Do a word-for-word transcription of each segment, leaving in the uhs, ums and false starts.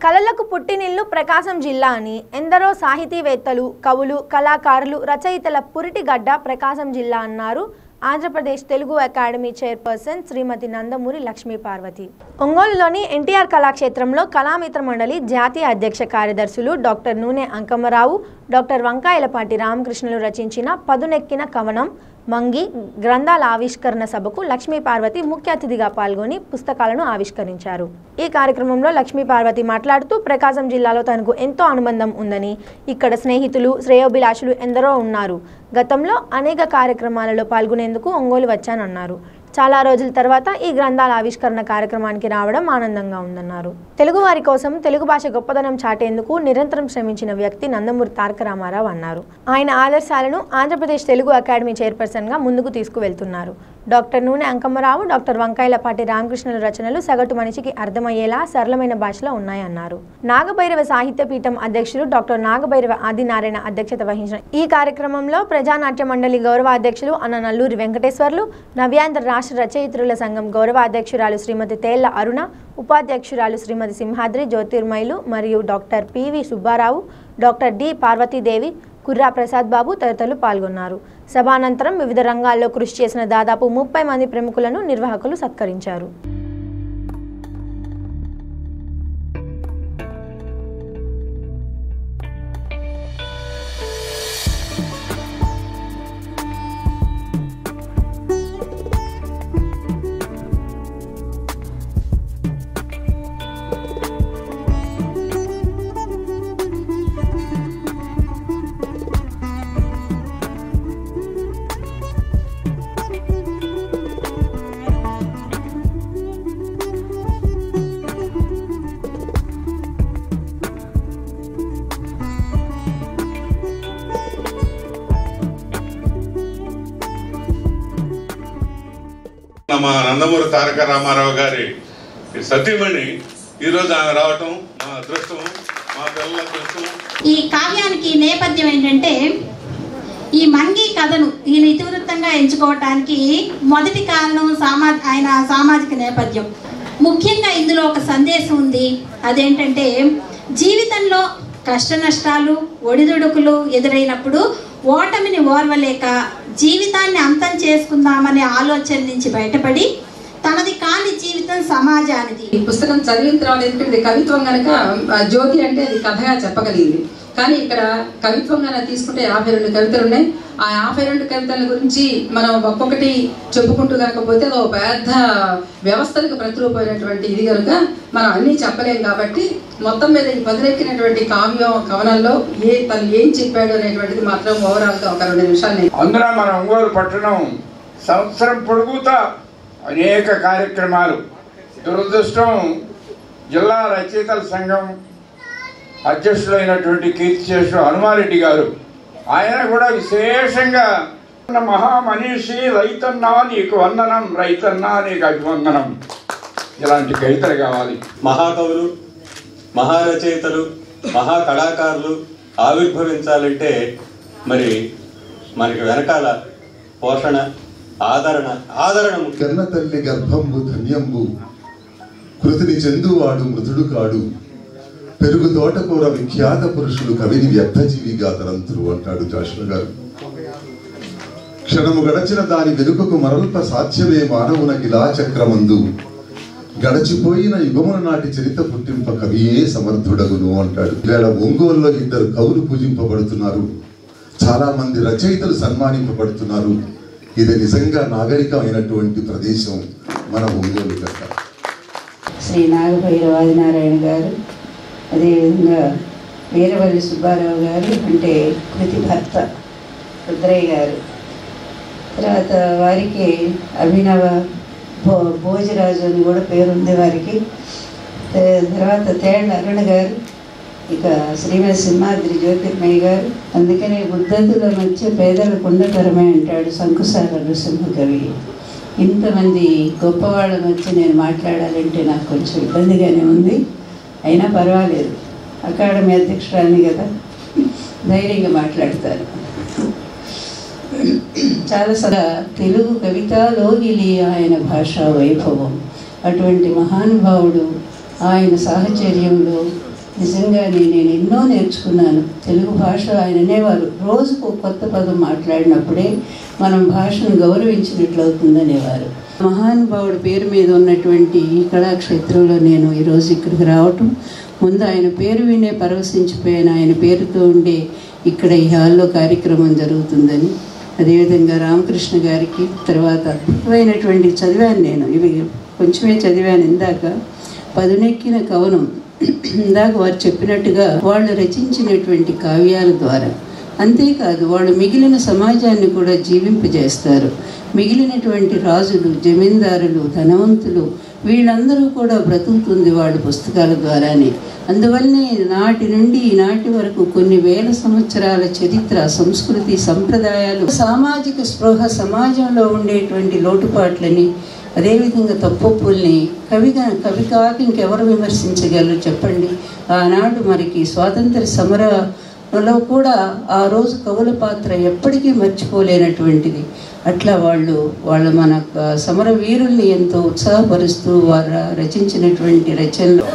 కళలకు పుట్టినిల్లు ప్రకాశం జిల్లా అని ఎందరో సాహితీవేత్తలు, కవులు, కళాకారులు, రచయితల పురిటిగడ్డ ప్రకాశం జిల్లా అన్నారు ఆంధ్రప్రదేశ్ తెలుగు అకాడమీ చైర్పర్సన్ శ్రీమతి నందమూరి లక్ష్మీ పార్వతి. ఒంగోలులోని ఎన్టీఆర్ కళాక్షేత్రంలో కళామిత్ర మండలి జాతీయ అధ్యక్ష కార్యదర్శులు డాక్టర్ నూనె అంకమ్మరావు, డాక్టర్ వంకాయలపాటి రామకృష్ణులు రచించిన పదునెక్కిన కవనం మంగి గ్రంథాల ఆవిష్కరణ సభకు లక్ష్మీ పార్వతి ముఖ్య అతిథిగా పాల్గొని పుస్తకాలను ఆవిష్కరించారు. ఈ కార్యక్రమంలో లక్ష్మీ పార్వతి మాట్లాడుతూ ప్రకాశం జిల్లాలో తనకు ఎంతో అనుబంధం ఉందని, ఇక్కడ స్నేహితులు, శ్రేయోభిలాషులు ఎందరో ఉన్నారు. గతంలో అనేక కార్యక్రమాలలో పాల్గొనేందుకు ఒంగోలు వచ్చానన్నారు. చాలా రోజుల తర్వాత ఈ గ్రంథాల ఆవిష్కరణ కార్యక్రమానికి రావడం ఆనందంగా ఉందన్నారు. తెలుగు వారి కోసం తెలుగు భాష గొప్పదనం చాటేందుకు నిరంతరం శ్రమించిన వ్యక్తి నందమూరి తారక రామారావు అన్నారు. ఆయన ఆదర్శాలను ఆంధ్రప్రదేశ్ తెలుగు అకాడమీ చైర్పర్సన్గా ముందుకు తీసుకువెళ్తున్నారు. డాక్టర్ నూనె అంకమ్మరావు, డాక్టర్ వంకాయలపాటి రామకృష్ణుల రచనలు సగటు మనిషికి అర్థమయ్యేలా సరళమైన భాషలో ఉన్నాయన్నారు. నాగభైరవ సాహిత్య పీఠం అధ్యక్షులు డాక్టర్ నాగభైరవ ఆదినారాయణ అధ్యక్షత వహించిన ఈ కార్యక్రమంలో ప్రజానాట్య మండలి గౌరవ అధ్యక్షులు అన్న నల్లూరి వెంకటేశ్వర్లు, నవ్యాంధ్ర రాష్ట్ర రచయిత్రుల సంఘం గౌరవ అధ్యక్షురాలు శ్రీమతి తేళ్ల అరుణ, ఉపాధ్యక్షురాలు శ్రీమతి సింహాద్రి జ్యోతిర్మయులు మరియు డాక్టర్ పివి సుబ్బారావు, డాక్టర్ డి పార్వతీదేవి, కుర్రా ప్రసాద్ బాబు తదితరులు పాల్గొన్నారు. సభానంతరం వివిధ రంగాల్లో కృషి చేసిన దాదాపు ముప్పై మంది ప్రముఖులను నిర్వాహకులు సత్కరించారు. మా నందమూరి తారక రామారావు గారి సతీమణి ఈరోజు ఆమె రావటం మా అదృష్టం, మా పిల్లల అదృష్టం. ఈ కావ్యానికి నేపథ్యం ఏంటంటే, ఈ మంగి కథను ఈయన ఇతివృత్తంగా ఎంచుకోవటానికి మొదటి కారణం సామా ఆయన సామాజిక నేపథ్యం. ముఖ్యంగా ఇందులో ఒక సందేశం ఉంది. అదేంటంటే, జీవితంలో కష్ట నష్టాలు, ఒడిదుడుకులు ఎదురైనప్పుడు ఓటమిని ఓర్వలేక జీవితాన్ని అంతం చేసుకుందామనే ఆలోచన నుంచి బయటపడి తనది కాని జీవితం సమాజానిది. ఈ పుస్తకం చదివిన తర్వాత ఎందుకంటే కవిత్వం కనుక జ్యోతి అంటే అది కథగా చెప్పగలిగింది. కానీ ఇక్కడ కవిత్వం కనుక తీసుకుంటే యాభై రెండు కవితలు ఉన్నాయి. ఆ యాభై రెండు కవితల గురించి మనం ఒక్కొక్కటి చెప్పుకుంటూ కనుకపోతే అది ఒక పెద్ద వ్యవస్థలకు ప్రతిరూపమైనటువంటి ఇది కనుక మనం అన్నీ చెప్పలేం. కాబట్టి మొత్తం మీద ఈ పదులెక్కినటువంటి కావ్యం కవనంలో ఏ తను ఏం చెప్పాడు అనేటువంటిది మాత్రం ఓవరాల్ గా ఒక రెండు నిమిషాలు. అందులో మన ఒంగోలు పట్టణం సంవత్సరం పొడుగుతా అనేక కార్యక్రమాలు. దురదృష్టం జిల్లా రచయితల సంఘం అధ్యక్షులైనటువంటి కీర్తిశేషుడు హనుమారెడ్డి గారు, ఆయన కూడా విశేషంగా మహామనీషి రైతన్నా నీకు వందనం, రైతన్నా నీకు అభివందనం, ఇలాంటి కవితలు కావాలి. మహాకవులు, మహారచయితలు, మహా కళాకారులు ఆవిర్భవించాలంటే మరి మనకి వెనకాల పోషణ, ఆదరణ ఆదరణ కన్న తల్లి గర్భంబు ధన్యంబు, కృతిని చెందువాడు మృతుడు కాడు, పెరుగు తోటకూర విఖ్యాత పురుషులు కవిని వ్యర్థజీవిగా తరంతురు అంటాడు జాషువా గారు. క్షణము గడచిన దాని వెనుకకు మరల్ప సాధ్యమే మానవునకిలా చక్రమందు, గడచిపోయిన యుగముల నాటి చరిత్ర పుట్టింప కవియే సమర్థుడగును అంటాడు. ఇలా ఒంగోలులో ఇద్దరు కవులు పూజింపబడుతున్నారు, చాలా మంది రచయితలు సన్మానింపబడుతున్నారు. ఇది నిజంగా నాగరికమైనటువంటి ప్రదేశం మన ఒంగోలు గట్ట. శ్రీ నాగభైరవ ఆదినారాయణ గారు, అదేవిధంగా వీరవల్లి సుబ్బారావు గారు అంటే కృతి భర్త రుద్రయ్య గారు, తర్వాత వారికి అభినవ భో భోజరాజు అని కూడా పేరుంది వారికి. తర్వాత తేళ్ల అరుణ గారు, ఇక శ్రీమతి సింహాద్రి జ్యోతిర్మయ్య గారు. అందుకనే ఉద్ధతుల మధ్య పేదల కుండతరమే అంటాడు శంకుసార నృసింహ కవి. ఇంతమంది గొప్పవాళ్ళ మధ్య నేను మాట్లాడాలంటే నాకు కొంచెం ఇబ్బందిగానే ఉంది, అయినా పర్వాలేదు, అకాడమీ అధ్యక్షురాలిని కదా, ధైర్యంగా మాట్లాడతాను. చాలా సదా తెలుగు కవితలోగిలి ఆయన భాషా వైభవం. అటువంటి మహానుభావుడు ఆయన సాహచర్యంలో నిజంగానే నేను ఎన్నో నేర్చుకున్నాను. తెలుగు భాష ఆయన అనేవారు, రోజుకు కొత్త పదం మాట్లాడినప్పుడే మనం భాషను గౌరవించినట్లు అవుతుందనేవారు. మహానుభావుడి పేరు మీద ఉన్నటువంటి ఈ కళాక్షేత్రంలో నేను ఈరోజు ఇక్కడికి రావటం, ముందు ఆయన పేరు వినే పరవశించిపోయిన ఆయన పేరుతో ఉండే ఇక్కడ ఈ హాల్లో కార్యక్రమం జరుగుతుందని, అదేవిధంగా రామకృష్ణ గారికి, తర్వాత అద్భుతమైనటువంటి చదివాను నేను, ఇవి కొంచెమే చదివాను ఇందాక, పదునెక్కిన కవనం. ఇందాక వారు చెప్పినట్టుగా వాళ్ళు రచించినటువంటి కావ్యాల ద్వారా, అంతేకాదు వాళ్ళు మిగిలిన సమాజాన్ని కూడా జీవింపజేస్తారు. మిగిలినటువంటి రాజులు, జమీందారులు, ధనవంతులు వీళ్ళందరూ కూడా బ్రతుకుతుంది వాళ్ళ పుస్తకాల ద్వారానే. అందువల్లనే నాటి నుండి ఈనాటి వరకు కొన్ని వేల సంవత్సరాల చరిత్ర, సంస్కృతి, సంప్రదాయాలు, సామాజిక స్పృహ, సమాజంలో ఉండేటువంటి లోటుపాట్లని, అదేవిధంగా తప్పొప్పుల్ని కవిగా కవి కాక ఇంకెవరు విమర్శించగలరు చెప్పండి. ఆనాడు మనకి స్వాతంత్ర సమరంలో కూడా ఆ రోజు కవుల పాత్ర ఎప్పటికీ మర్చిపోలేనటువంటిది. అట్లా వాళ్ళు వాళ్ళ మన సమర వీరుల్ని ఎంతో ఉత్సాహపరుస్తూ వారు రచించినటువంటి రచనలు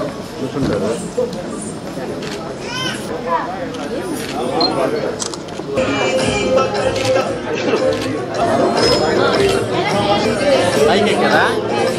Hay que quedar.